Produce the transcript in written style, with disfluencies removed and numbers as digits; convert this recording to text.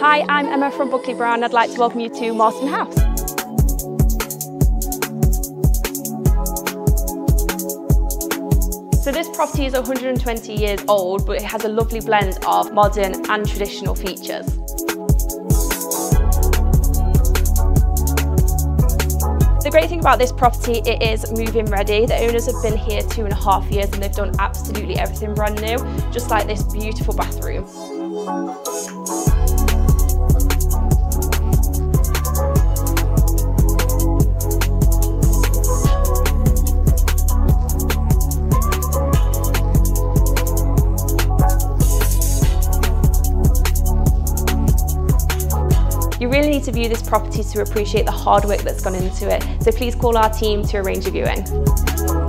Hi, I'm Emma from Buckley Brown. I'd like to welcome you to Marston House. So this property is 120 years old, but it has a lovely blend of modern and traditional features. The great thing about this property, it is move-in ready. The owners have been here 2.5 years and they've done absolutely everything brand new, just like this beautiful bathroom. You really need to view this property to appreciate the hard work that's gone into it, so please call our team to arrange a viewing.